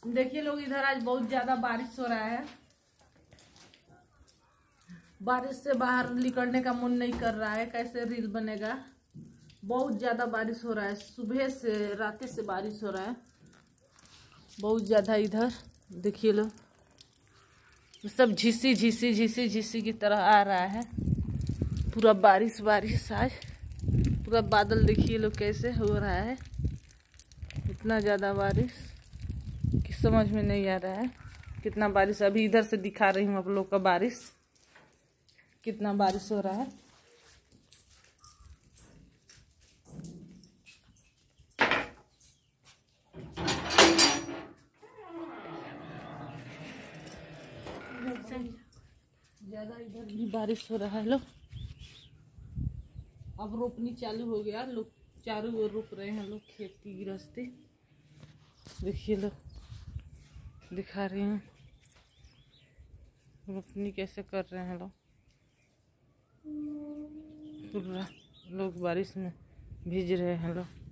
देखिए लोग, इधर आज बहुत ज्यादा बारिश हो रहा है। बारिश से बाहर निकलने का मन नहीं कर रहा है, कैसे रील बनेगा। बहुत ज्यादा बारिश हो रहा है, सुबह से रात से बारिश हो रहा है बहुत ज्यादा। इधर देखिए लोग, सब झिसी झिसी झिसी झिसी की तरह आ रहा है। पूरा बारिश बारिश आज पूरा बादल देखिए लोग कैसे हो रहा है। इतना ज़्यादा बारिश कि समझ में नहीं आ रहा है कितना बारिश। अभी इधर से दिखा रही हूँ आप लोग का बारिश, कितना बारिश हो रहा है। ज़्यादा इधर भी बारिश हो रहा है लोग। अब रोपनी चालू हो गया, लोग चारों ओर रोप रहे हैं लोग, खेती गृहस्थी। देखिए लोग, दिखा रही हूँ रोपनी कैसे कर रहे हैं लोग। पूरा लोग बारिश में भीज रहे हैं लोग।